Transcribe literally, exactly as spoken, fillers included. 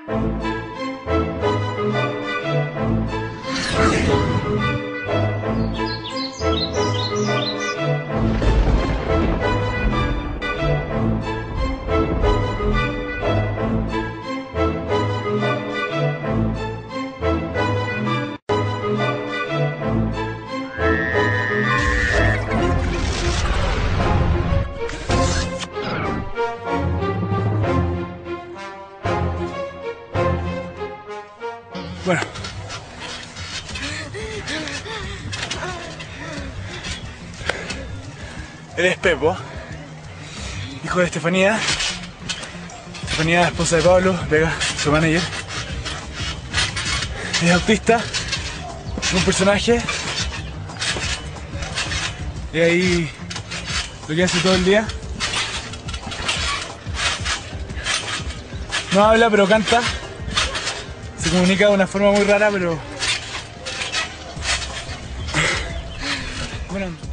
Bueno. Él es Pepo, hijo de Estefanía. Estefanía, esposa de Pablo Vega, su manager. Es autista, es un personaje. Y ahí lo que hace todo el día. No habla, pero canta. Se comunica de una forma muy rara, pero... Bueno.